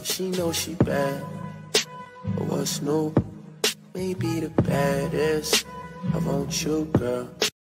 she knows she bad. But what's new? Maybe the baddest. I want you, girl.